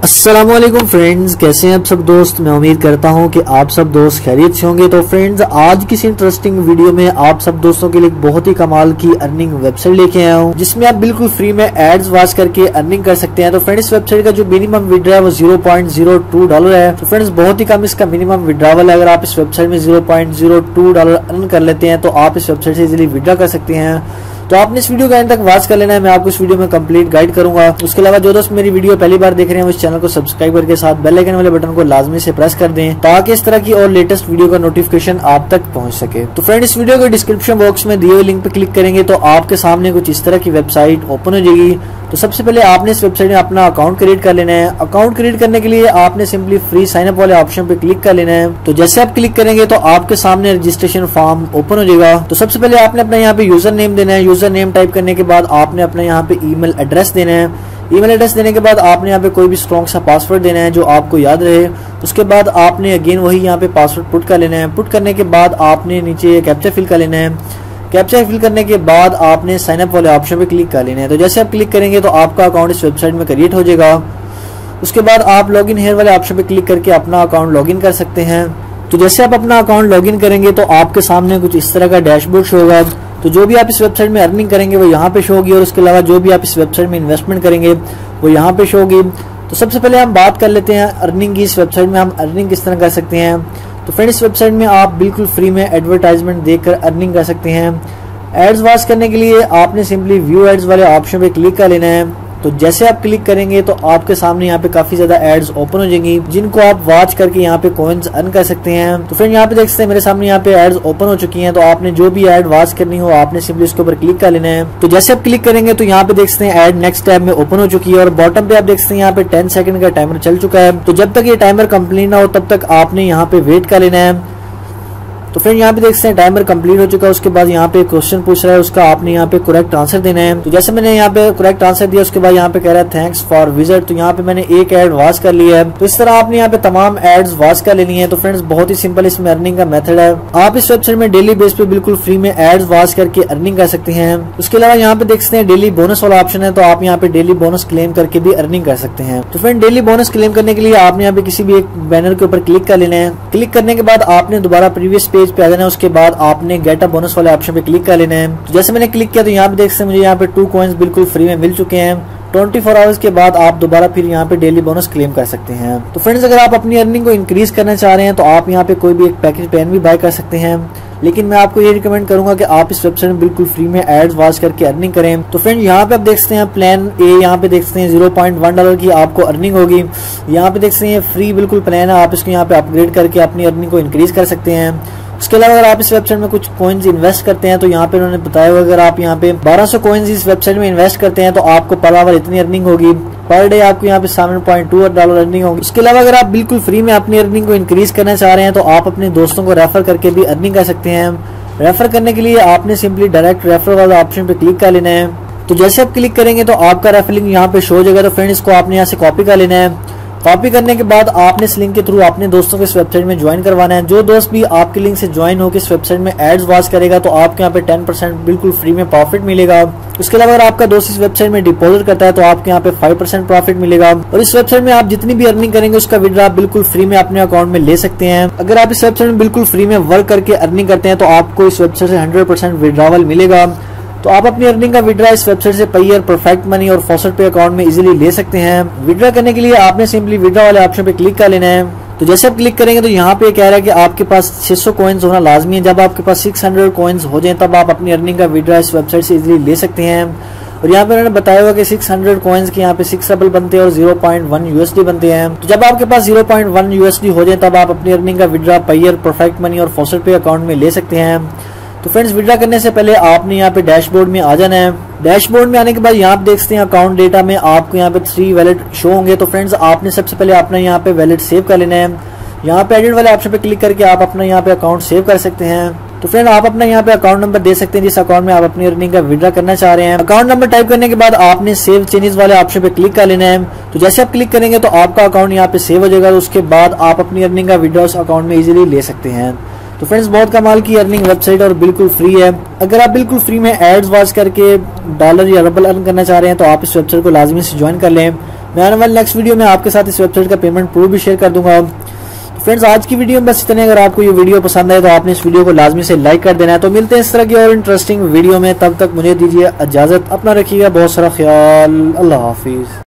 अस्सलामुअलैकुम फ्रेंड्स, कैसे हैं आप सब दोस्त। मैं उम्मीद करता हूं कि आप सब दोस्त खैरियत से होंगे। तो फ्रेंड्स, आज की इस इंटरेस्टिंग वीडियो में आप सब दोस्तों के लिए बहुत ही कमाल की अर्निंग वेबसाइट लेके आया हूं, जिसमें आप बिल्कुल फ्री में एड्स वॉच करके अर्निंग कर सकते हैं। तो फ्रेंड्स, इस वेबसाइट का जो मिनिमम विड्रॉ है वो $0.02 है। तो फ्रेंड्स, बहुत ही कम इसका मिनिमम विड्रॉवल है। अगर आप इस वेबसाइट में $0.02 अर्न कर लेते हैं तो आप इस वेबसाइट से इजीली विड्रॉ कर सकते हैं। तो आपने इस वीडियो को एंड तक वॉच कर लेना है। मैं आपको इस वीडियो में कंप्लीट गाइड करूंगा। उसके अलावा जो दोस्त मेरी वीडियो पहली बार देख रहे हैं वो इस चैनल को सब्सक्राइब करके साथ बेल आइकन वाले बटन को लाजमी से प्रेस कर दें, ताकि इस तरह की और लेटेस्ट वीडियो का नोटिफिकेशन आप तक पहुंच सके। तो फ्रेंड, इस वीडियो को डिस्क्रिप्शन बॉक्स में दिए हुए लिंक पे क्लिक करेंगे तो आपके सामने कुछ इस तरह की वेबसाइट ओपन हो जाएगी। तो सबसे पहले आपने इस वेबसाइट में अपना अकाउंट क्रिएट कर लेना है। अकाउंट क्रिएट करने के लिए आपने सिंपली फ्री साइन अप वाले ऑप्शन पे क्लिक कर लेना है। तो जैसे आप क्लिक करेंगे तो आपके सामने रजिस्ट्रेशन फॉर्म ओपन हो जाएगा। तो सबसे पहले आपने अपना यहाँ पे यूजर नेम देना है। यूजर नेम टाइप करने के बाद आपने अपना यहाँ पे ईमेल एड्रेस देना है। ईमेल एड्रेस देने के बाद आपने यहाँ पे कोई भी स्ट्रॉन्ग सा पासवर्ड देना है जो आपको याद रहे। उसके बाद आपने अगेन वही यहाँ पे पासवर्ड पुट कर लेना है। पुट करने के बाद आपने नीचे कैप्चा फिल कर लेना है। कैप्चा फिल करने के बाद आपने साइन अप वाले ऑप्शन पे क्लिक कर लेना है। तो जैसे आप क्लिक करेंगे तो आपका अकाउंट इस वेबसाइट में क्रिएट हो जाएगा। उसके बाद आप लॉगिन हियर वाले ऑप्शन पे क्लिक करके अपना अकाउंट लॉगिन कर सकते हैं। तो जैसे आप अपना अकाउंट लॉगिन करेंगे तो आपके सामने कुछ इस तरह का डैशबोर्ड शो होगा। तो जो भी आप इस वेबसाइट में अर्निंग करेंगे वो यहाँ पे शो होगी, और उसके अलावा जो भी आप इस वेबसाइट में इन्वेस्टमेंट करेंगे वो यहाँ पे शो होगी। तो सबसे पहले हम बात कर लेते हैं अर्निंग की। इस वेबसाइट में हम अर्निंग किस तरह कर सकते हैं। तो फ्रेंड, इस वेबसाइट में आप बिल्कुल फ्री में एडवर्टाइजमेंट देकर अर्निंग कर सकते हैं। एड्स वॉच करने के लिए आपने सिंपली व्यू एड्स वाले ऑप्शन पे क्लिक कर लेना है। तो जैसे आप क्लिक करेंगे तो आपके सामने यहाँ पे काफी ज्यादा एड्स ओपन हो जाएंगी, जिनको आप वॉच करके यहाँ पे कॉइन्स अर्न कर सकते हैं। तो फ्रेंड, यहाँ पे देख सकते हैं मेरे सामने यहाँ पे एड्स ओपन हो चुकी हैं। तो आपने जो भी एड वॉच करनी हो आपने सिंपली उसके ऊपर क्लिक कर लेना है। तो जैसे आप क्लिक करेंगे तो यहाँ पे देख सकते हैं एड नेक्स्ट टैब में ओपन हो चुकी है, और बॉटम पे आप देख सकते हैं यहाँ पे 10 सेकंड का टाइमर चल चुका है। तो जब तक ये टाइमर कंप्लीट ना हो तब तक आपने यहाँ पे वेट कर लेना है। तो फ्रेंड, यहाँ पे देख सकते हैं टाइमर कंप्लीट हो चुका है। उसके बाद यहाँ पे क्वेश्चन पूछ रहा है, उसका आपने यहाँ पे करेक्ट आंसर देना है। तो जैसे मैंने यहाँ पे करेक्ट आंसर दिया, उसके बाद यहाँ पे कह रहा है थैंक्स फॉर विजिट। तो यहाँ पे मैंने एक एड वॉच कर लिया है। तो इस तरह आपने यहाँ पे तमाम एड्स वॉच कर लेनी है। तो फ्रेंड्स, बहुत ही सिंपल इसमें अर्निंग का मेथड है। आप इस वेबसाइट में डेली बेस पे बिल्कुल फ्री में एड्स वॉच करके अर्निंग कर सकते हैं। उसके अलावा यहाँ पे देख सकते हैं डेली बोनस वाला ऑप्शन है। तो आप यहाँ पे डेली बोनस क्लेम करके भी अर्निंग कर सकते हैं। तो फ्रेंड, डेली बोनस क्लेम करने के लिए आपने यहाँ पे किसी भी एक बैनर के ऊपर क्लिक कर लेना है। क्लिक करने के बाद आपने दोबारा प्रीवियस पेज पे आ जाना है। उसके बाद आपने गेट अ बोनस वाले ऑप्शन पे क्लिक कर लेना है। तो जैसे मैंने क्लिक किया तो यहाँ पे देख सकते हैं मुझे यहाँ पे 2 कॉइन्स बिल्कुल फ्री में मिल चुके हैं। 24 आवर्स के बाद आप दोबारा फिर यहाँ पे डेली बोनस क्लेम कर सकते हैं। तो फ्रेंड्स, अगर आप अपनी अर्निंग को इंक्रीज करना चाह रहे हैं तो आप यहाँ पे कोई भी एक पैकेज पेन भी बाय कर सकते हैं। लेकिन मैं आपको ये रिकमेंड करूंगा कि आप इस वेबसाइट में बिल्कुल फ्री में एड्स वॉच करके अर्निंग करें। तो फ्रेंड, यहाँ पे आप देख सकते हैं प्लान ए, यहाँ पे देख सकते हैं $0.1 की आपको अर्निंग होगी। यहाँ पे देख सकते हैं फ्री बिल्कुल प्लान है। आप इसको यहाँ पे अपग्रेड करके अपनी अर्निंग को इंक्रीज कर सकते हैं। उसके अलावा अगर आप इस वेबसाइट में कुछ कॉइन्स इन्वेस्ट करते हैं तो यहाँ पे उन्होंने बताया हुआ अगर आप यहाँ पे 1200 कॉइन्स इस वेबसाइट में इन्वेस्ट करते हैं तो आपको पर आवर इतनी अर्निंग होगी। पर डे आपको यहाँ पे $7.2 अर्निंग होगी। उसके अलावा अगर आप बिल्कुल फ्री में अपनी अर्निंग को इंक्रीज करना चाह रहे हैं तो आप अपने दोस्तों को रेफर करके भी अर्निंग कर सकते हैं। रेफर करने के लिए आपने सिंपली डायरेक्ट रेफर वाला ऑप्शन पे क्लिक कर लेना है। तो जैसे आप क्लिक करेंगे तो आपका रेफर लिंक यहाँ पे शो हो जाएगा। तो फ्रेंड, इसको आपने यहाँ से कॉपी कर लेना है। कॉपी करने के बाद आपने इस लिंक के थ्रू अपने दोस्तों को इस वेबसाइट में ज्वाइन करवाना है। जो दोस्त भी आपके लिंक से ज्वाइन होकर इस वेबसाइट में एड्स वॉच करेगा तो आपके यहाँ पे 10% बिल्कुल फ्री में प्रॉफिट मिलेगा। उसके अलावा अगर आपका दोस्त इस वेबसाइट में डिपॉजिट करता है तो आपके यहाँ पे 5% प्रॉफिट मिलेगा। और इस वेबसाइट में आप जितनी भी अर्निंग करेंगे उसका विड्रॉ आप बिल्कुल फ्री में अपने अकाउंट में ले सकते हैं। अगर आप इस वेबसाइट में बिल्कुल फ्री में वर्क करके अर्निंग करते हैं तो आपको इस वेबसाइट से 100% विड्रॉवल मिलेगा। तो आप अपनी अर्निंग का विड्रॉ इस वेबसाइट से पेयर, परफेक्ट मनी और फॉस्टेड पे अकाउंट में इजीली ले सकते हैं। विड्रॉ करने के लिए आपने सिंपली विड्रॉ वाले ऑप्शन पे क्लिक कर लेना है। तो जैसे आप क्लिक करेंगे तो यहाँ पे कह रहा है कि आपके पास 600 कॉइन्स होना लाजमी है। जब आपके पास 600 कॉइन्स हो जाए तब आप अपनी अर्निंग का विड्रॉ इस वेबसाइट से इजीली ले सकते हैं। और यहाँ पे उन्होंने बताया हुआ कि 600 कॉइन्स के यहाँ पे 6 रबल बनते हैं और $0.1 USD बनते हैं। तो जब आपके पास $0.1 USD हो जाए तब आप अपनी अर्निंग का विड्रॉ पेयर, परफेक्ट मनी और फॉस्टेड पे अकाउंट में ले सकते हैं। तो फ्रेंड्स, विड्रॉ करने से पहले आपने यहाँ पे डैशबोर्ड में आ जाना है। डैशबोर्ड में आने के बाद यहाँ पे देख सकते हैं अकाउंट डेटा में आपको यहाँ पे 3 वैलेट शो होंगे। तो फ्रेंड्स, आपने सबसे पहले अपना यहाँ पे वैलेट सेव कर लेना है। यहाँ पे एडिट वाले ऑप्शन पे क्लिक करके आप अपना यहाँ पे अकाउंट सेव कर सकते हैं। तो फ्रेंड, आप अपना यहाँ पे अकाउंट नंबर दे सकते हैं जिस अकाउंट में आप अपनी अर्निंग का विड्रॉ करना चाह रहे हैं। अकाउंट नंबर टाइप करने के बाद आपने सेव चेंजेस वाले ऑप्शन पे क्लिक कर लेना है। तो जैसे आप क्लिक करेंगे तो आपका अकाउंट यहाँ पे सेव हो जाएगा। उसके बाद आप अपनी अर्निंग का विड्रॉ उस अकाउंट में इजीली ले सकते हैं। तो फ्रेंड्स, बहुत कमाल की अर्निंग वेबसाइट और बिल्कुल फ्री है। अगर आप बिल्कुल फ्री में एड्स वॉच करके डॉलर या रबल अर्न करना चाह रहे हैं तो आप इस वेबसाइट को लाजमी से ज्वाइन कर लें। मैं आने वाले नेक्स्ट वीडियो में आपके साथ इस वेबसाइट का पेमेंट प्रूफ भी शेयर कर दूंगा। फ्रेंड्स आज की वीडियो में बस इतने। अगर आपको ये वीडियो पसंद आए तो आपने इस वीडियो को लाजमी से लाइक कर देना है। तो मिलते हैं इस तरह की और इंटरेस्टिंग वीडियो में, तब तक मुझे दीजिए इजाजत, अपना रखिएगा बहुत सारा ख्याल, अल्लाह हाफिज।